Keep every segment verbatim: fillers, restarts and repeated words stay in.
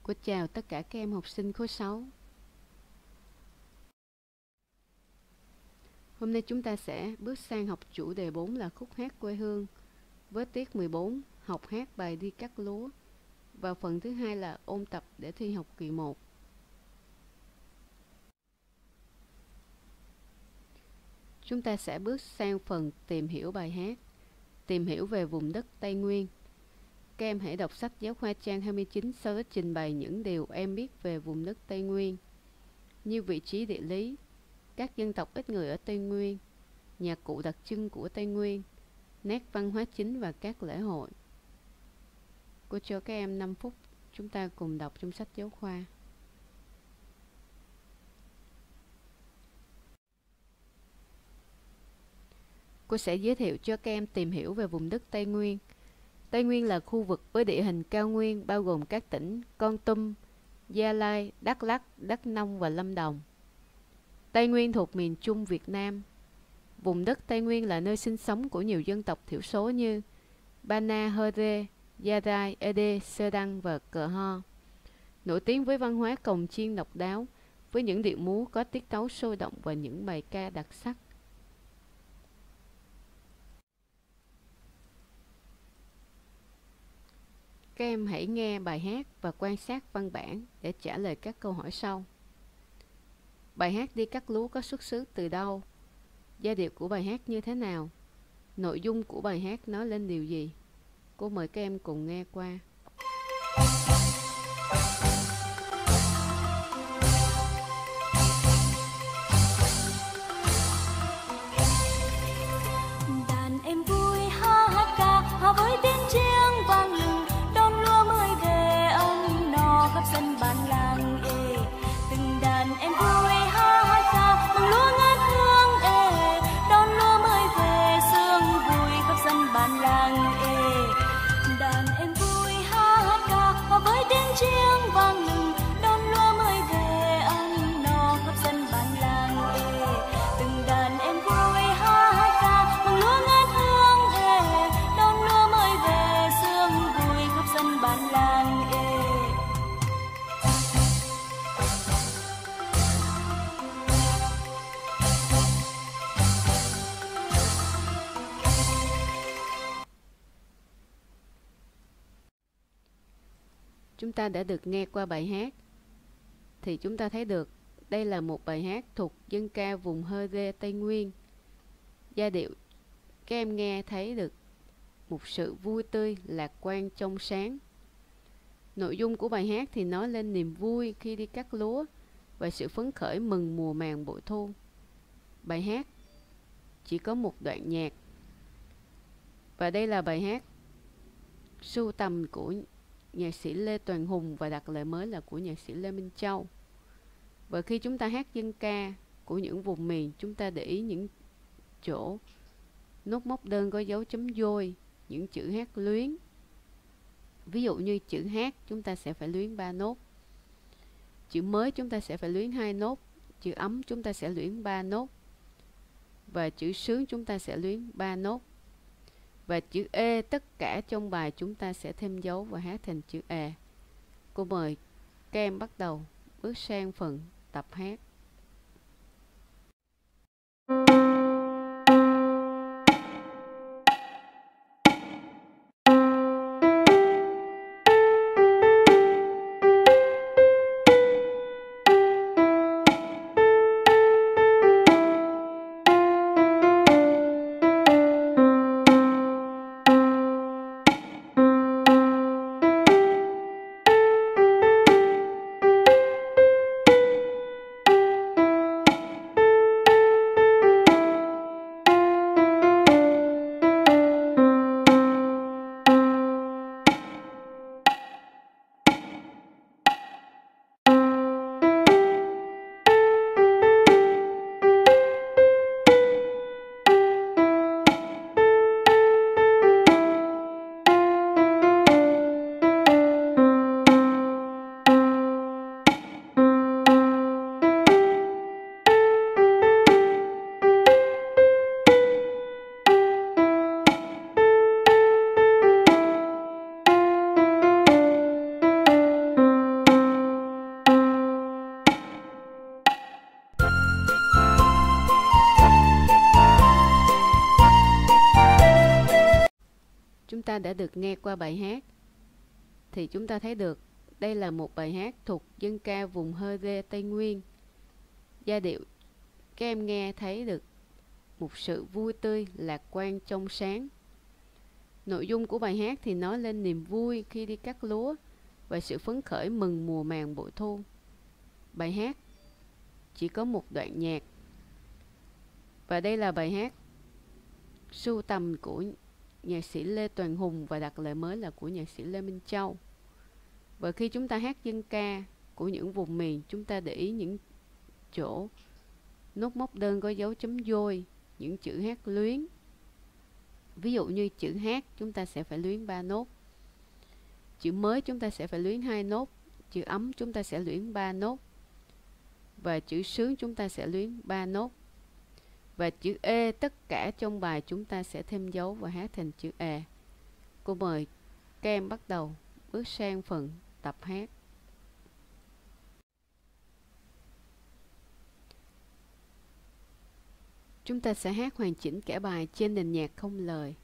Cô chào tất cả các em học sinh khối sáu. Hôm nay chúng ta sẽ bước sang học chủ đề bốn là khúc hát quê hương với tiết mười bốn, học hát bài Đi cắt lúa. Và phần thứ hai là ôn tập để thi học kỳ một. Chúng ta sẽ bước sang phần tìm hiểu bài hát, tìm hiểu về vùng đất Tây Nguyên. Các em hãy đọc sách giáo khoa trang hai mươi chín, sau đó trình bày những điều em biết về vùng đất Tây Nguyên, như vị trí địa lý, các dân tộc ít người ở Tây Nguyên, nhạc cụ đặc trưng của Tây Nguyên, nét văn hóa chính và các lễ hội. Cô cho các em năm phút, chúng ta cùng đọc trong sách giáo khoa. Cô sẽ giới thiệu cho các em tìm hiểu về vùng đất Tây Nguyên. Tây Nguyên là khu vực với địa hình cao nguyên bao gồm các tỉnh Kon Tum, Gia Lai, Đắk Lắk, Đắk Nông và Lâm Đồng. Tây Nguyên thuộc miền Trung Việt Nam. Vùng đất Tây Nguyên là nơi sinh sống của nhiều dân tộc thiểu số như Bana, Hơ-rê, Gia Rai, Ede, Sơ Đăng và Cờ Ho. Nổi tiếng với văn hóa cồng chiêng độc đáo, với những điệu múa có tiết tấu sôi động và những bài ca đặc sắc. Các em hãy nghe bài hát và quan sát văn bản để trả lời các câu hỏi sau. Bài hát Đi cắt lúa có xuất xứ từ đâu? Giai điệu của bài hát như thế nào? Nội dung của bài hát nói lên điều gì? Cô mời các em cùng nghe qua. Đàn em vui ha hát ca, hòa với tiếng chiêng vang lừng, đón lúa mới về ấm no khắp sân bản làng ê. Từng đàn em vui ha hát ca, mừng lúa ngát hương ê, đón lúa mới về sương vui khắp sân bản làng ê. Đàn em vui ha hát ca, hòa với tiếng chiêng vang lừng, đón lúa mới về ấm no khắp sân bản làng ê. Từng đàn em vui ha hát ca, mừng lúa ngát hương ê, đón lúa mới về sương vui khắp sân bản làng ê. Chúng ta đã được nghe qua bài hát, thì chúng ta thấy được đây là một bài hát thuộc dân ca vùng Hơ-rê Tây Nguyên. Giai điệu các em nghe thấy được một sự vui tươi, lạc quan, trong sáng. Nội dung của bài hát thì nói lên niềm vui khi đi cắt lúa và sự phấn khởi mừng mùa màng bội thu. Bài hát chỉ có một đoạn nhạc, và đây là bài hát sưu tầm của nhạc sĩ Lê Toàn Hùng và đặt lời mới là của nhạc sĩ Lê Minh Châu. Và khi chúng ta hát dân ca của những vùng miền, chúng ta để ý những chỗ nốt móc đơn có dấu chấm vôi, những chữ hát luyến. Ví dụ như chữ hát chúng ta sẽ phải luyến ba nốt, chữ mới chúng ta sẽ phải luyến hai nốt, chữ ấm chúng ta sẽ luyến ba nốt, và chữ sướng chúng ta sẽ luyến ba nốt. Và chữ E tất cả trong bài chúng ta sẽ thêm dấu và hát thành chữ E. Cô mời các em bắt đầu bước sang phần tập hát. Đàn ta đã được nghe qua bài hát thì chúng ta thấy được đây là một bài hát thuộc dân ca vùng Hơ Rê Tây Nguyên. Giai điệu các em nghe thấy được một sự vui tươi, lạc quan, trong sáng. Nội dung của bài hát thì nói lên niềm vui khi đi cắt lúa và sự phấn khởi mừng mùa màng bội thu. Bài hát chỉ có một đoạn nhạc. Và đây là bài hát sưu tầm của nhạc sĩ Lê Toàn Hùng và đặt lời mới là của nhạc sĩ Lê Minh Châu. Và khi chúng ta hát dân ca của những vùng miền, chúng ta để ý những chỗ nốt móc đơn có dấu chấm vôi, những chữ hát luyến. Ví dụ như chữ hát chúng ta sẽ phải luyến ba nốt. Chữ mới chúng ta sẽ phải luyến hai nốt. Chữ ấm chúng ta sẽ luyến ba nốt. Và chữ sướng chúng ta sẽ luyến ba nốt. Và chữ E tất cả trong bài chúng ta sẽ thêm dấu và hát thành chữ E. Cô mời các em bắt đầu bước sang phần tập hát. Chúng ta sẽ hát hoàn chỉnh cả bài trên nền nhạc không lời.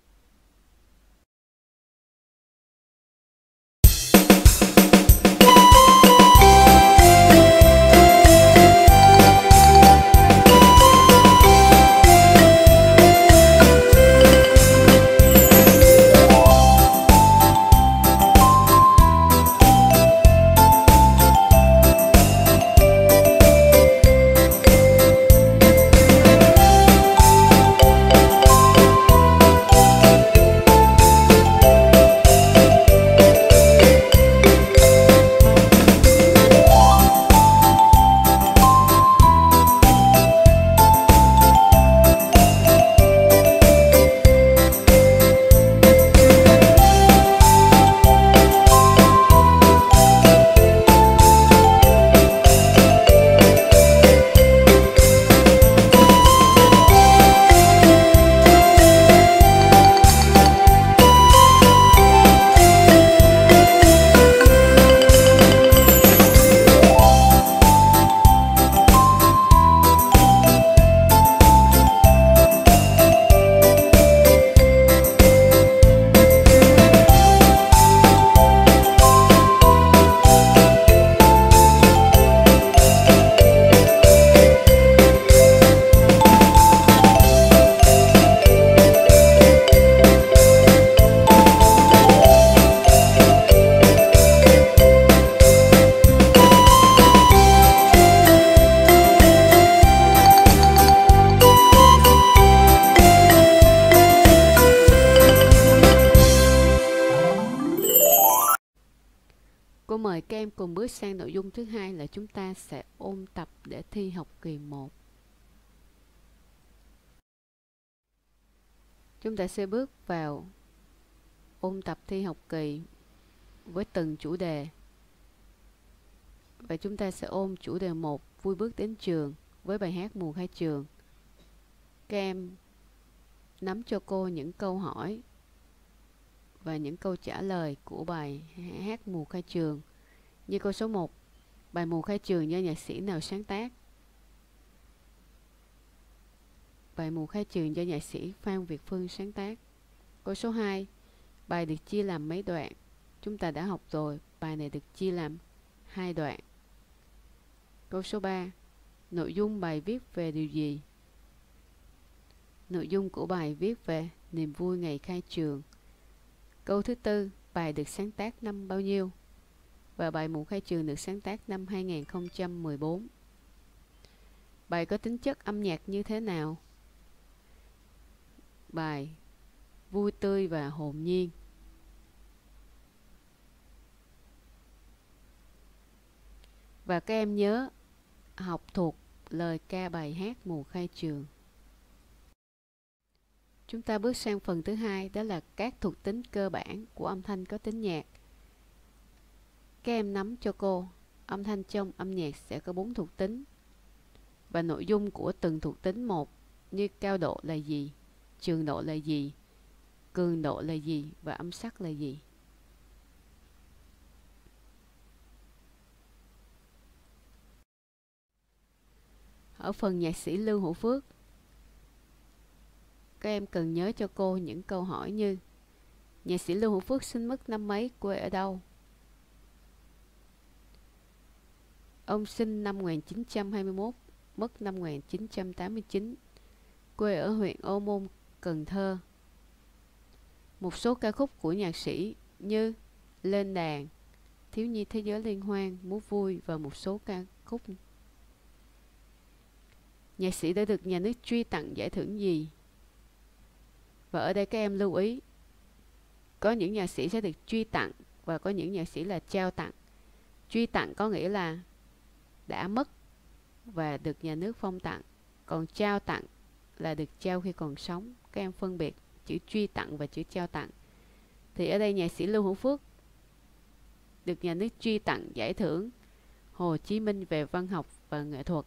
Cô mời các em cùng bước sang nội dung thứ hai là chúng ta sẽ ôn tập để thi học kỳ một. Chúng ta sẽ bước vào ôn tập thi học kỳ với từng chủ đề. Và chúng ta sẽ ôn chủ đề một, vui bước đến trường, với bài hát Mùa Khai Trường. Các em nắm cho cô những câu hỏi và những câu trả lời của bài hát Mùa Khai Trường. Như câu số một, bài Mùa Khai Trường do nhạc sĩ nào sáng tác? Bài Mùa Khai Trường do nhạc sĩ Phan Việt Phương sáng tác. Câu số hai, bài được chia làm mấy đoạn? Chúng ta đã học rồi, bài này được chia làm hai đoạn. Câu số ba, nội dung bài viết về điều gì? Nội dung của bài viết về niềm vui ngày khai trường. Câu thứ tư, bài được sáng tác năm bao nhiêu? Và bài Mùa Khai Trường được sáng tác năm hai nghìn không trăm mười bốn. Bài có tính chất âm nhạc như thế nào? Bài vui tươi và hồn nhiên. Và các em nhớ học thuộc lời ca bài hát Mùa Khai Trường. Chúng ta bước sang phần thứ hai, đó là các thuộc tính cơ bản của âm thanh có tính nhạc. Các em nắm cho cô, âm thanh trong âm nhạc sẽ có bốn thuộc tính. Và nội dung của từng thuộc tính một, như cao độ là gì, trường độ là gì, cường độ là gì và âm sắc là gì. Ở phần nhạc sĩ Lưu Hữu Phước, các em cần nhớ cho cô những câu hỏi như: Nhạc sĩ Lưu Hữu Phước sinh mất năm mấy, quê ở đâu? Ông sinh năm một nghìn chín trăm hai mươi mốt, mất năm một nghìn chín trăm tám mươi chín, quê ở huyện Ô Môn, Cần Thơ. Một số ca khúc của nhạc sĩ như Lên đàn, Thiếu nhi thế giới liên hoan, Múa vui và một số ca khúc. Nhạc sĩ đã được nhà nước truy tặng giải thưởng gì? Và ở đây các em lưu ý, có những nhạc sĩ sẽ được truy tặng và có những nhạc sĩ là trao tặng. Truy tặng có nghĩa là đã mất và được nhà nước phong tặng, còn trao tặng là được trao khi còn sống. Các em phân biệt chữ truy tặng và chữ trao tặng. Thì ở đây nhạc sĩ Lưu Hữu Phước được nhà nước truy tặng giải thưởng Hồ Chí Minh về văn học và nghệ thuật.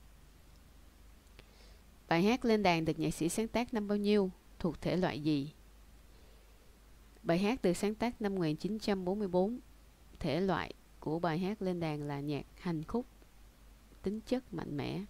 Bài hát Lên đàn được nhạc sĩ sáng tác năm bao nhiêu, thuộc thể loại gì? Bài hát được sáng tác năm một nghìn chín trăm bốn mươi tư. Thể loại của bài hát Lên đàn là nhạc hành khúc, tính chất mạnh mẽ.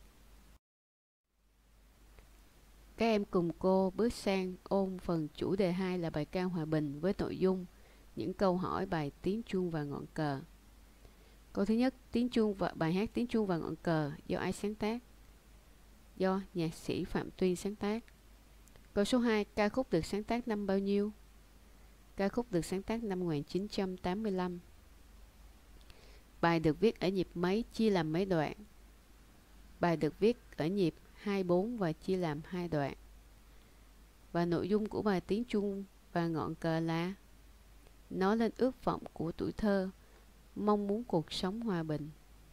Các em cùng cô bước sang ôn phần chủ đề hai là bài ca Hòa Bình với nội dung những câu hỏi bài Tiếng chuông và ngọn cờ. Câu thứ nhất, tiếng chuông và bài hát Tiếng chuông và ngọn cờ do ai sáng tác? Do nhạc sĩ Phạm Tuyên sáng tác. Câu số hai, ca khúc được sáng tác năm bao nhiêu? Ca khúc được sáng tác năm một nghìn chín trăm tám mươi lăm. Bài được viết ở nhịp mấy, chia làm mấy đoạn? Bài được viết ở nhịp hai bốn và chia làm hai đoạn. Và nội dung của bài Tiếng chuông và ngọn cờ là nói lên ước vọng của tuổi thơ, mong muốn cuộc sống hòa bình.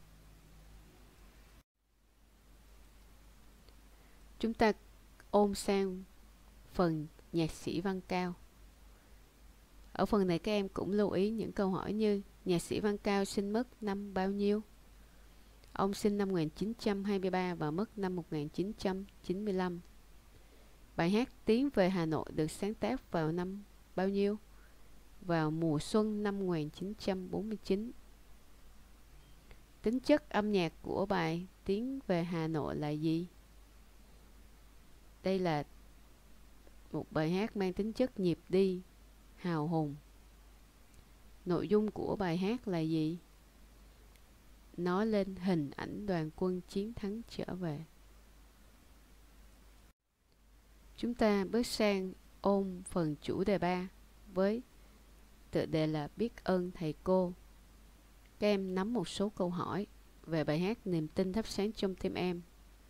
Chúng ta ôm sang phần nhạc sĩ Văn Cao. Ở phần này các em cũng lưu ý những câu hỏi như nhạc sĩ Văn Cao sinh mất năm bao nhiêu? Ông sinh năm một nghìn chín trăm hai mươi ba và mất năm một nghìn chín trăm chín mươi lăm. Bài hát Tiến về Hà Nội được sáng tác vào năm bao nhiêu? Vào mùa xuân năm một nghìn chín trăm bốn mươi chín. Tính chất âm nhạc của bài Tiến về Hà Nội là gì? Đây là một bài hát mang tính chất nhịp đi, hào hùng. Nội dung của bài hát là gì? Nói lên hình ảnh đoàn quân chiến thắng trở về. Chúng ta bước sang ôn phần chủ đề ba với tựa đề là Biết ơn thầy cô. Các em nắm một số câu hỏi về bài hát Niềm tin thắp sáng trong tim em.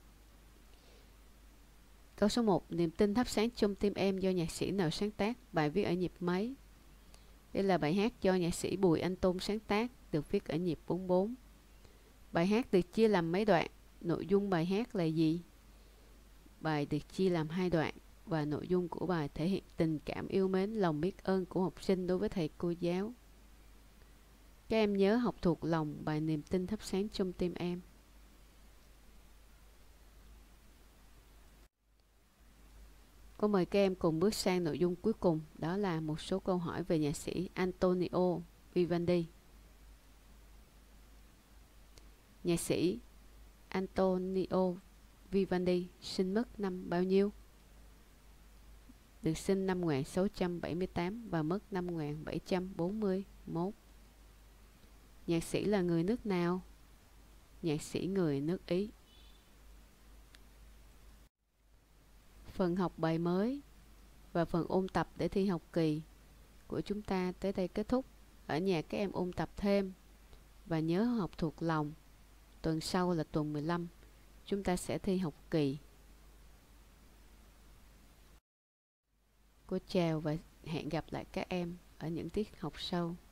Câu số một, Niềm tin thắp sáng trong tim em do nhạc sĩ nào sáng tác? Bài viết ở nhịp mấy? Đây là bài hát do nhạc sĩ Bùi Anh Tôn sáng tác, được viết ở nhịp bốn bốn. Bài hát được chia làm mấy đoạn? Nội dung bài hát là gì? Bài được chia làm hai đoạn và nội dung của bài thể hiện tình cảm yêu mến, lòng biết ơn của học sinh đối với thầy cô giáo. Các em nhớ học thuộc lòng bài Niềm tin thắp sáng trong tim em. Cô mời các em cùng bước sang nội dung cuối cùng, đó là một số câu hỏi về nhạc sĩ Antonio Vivaldi. Nhạc sĩ Antonio Vivaldi sinh mất năm bao nhiêu? Được sinh năm một nghìn sáu trăm bảy mươi tám và mất năm một nghìn bảy trăm bốn mươi mốt. Nhạc sĩ là người nước nào? Nhạc sĩ người nước Ý. Phần học bài mới và phần ôn tập để thi học kỳ của chúng ta tới đây kết thúc. Ở nhà các em ôn tập thêm và nhớ học thuộc lòng. Tuần sau là tuần mười lăm, chúng ta sẽ thi học kỳ. Cô chào và hẹn gặp lại các em ở những tiết học sau.